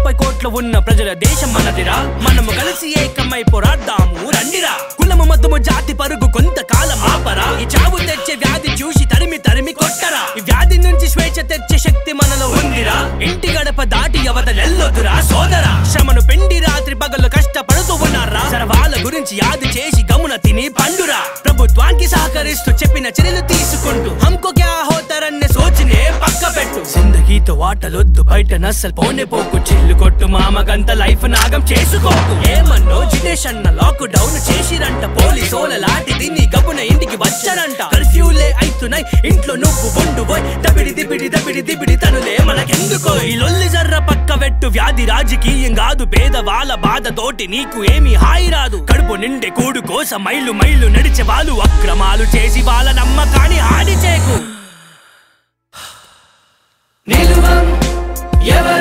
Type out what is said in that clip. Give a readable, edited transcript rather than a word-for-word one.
30 కోట్ల ఉన్న ప్రజల దేశం మనదిరా. మనము కలిసి ఏకమై పోరాడదాము రండిరా. కులము మతము జాతి పరుగు కొంతకాలం ఆపరా. ఈ చావు తెచ్చే వ్యాధి చూసి తరిమి తరిమి కొట్టరా. ఈ వ్యాధి నుంచి స్వేచ్ఛ తెచ్చే శక్తి మనలో ఉందిరా. ఇంటి గడప దాటి అవతలెల్లొద్దురా సోదరా. శ్రమను పిండి రాత్రి పగలు కష్టపడుతూ ఉన్నారా. సర్వాల గురించి యాది చేసి గమున తిని పండురా. ప్రభుత్వానికి సహకరిస్తూ చెప్పిన చర్యలు తీసుకుంటూ హంకో క్యా హోతారన్నే సోచినే పక్క పెట్టు. జిందగీతో ఆటలొద్దు బయట నస్సలు పోనే పోకు. చిల్లు కొట్టు మామగంత లైఫ్ నాగం చేసుకోకు. ఏమన్నో జినేష్ అన్న లాక్ డౌన్ చేసిరంట. పోలీసోల లాంటిది నీ గబున ఇంటికి వచ్చారంట. కర్ఫ్యూలే అయితున్నాయి ఇంట్లో నువ్వు ఉండుపోయ్. దబిడి దిబిడి దబిడి దిబిడి తనులే మనకెందుకో. ఈ లొల్లి జర్ర పక్క పెట్టు. వ్యాధి రాజకీయం కాదు. పేదవాళ్ళ బాధ తోటి నీకు ఏమీ హాయి రాదు. కడుపు నిండే కూడు కోసం మైలు మైలు నడిచే వాళ్ళు అక్రమాలు చేసి వాళ్ళ నమ్మకాన్ని హాని చేకు. నిలువం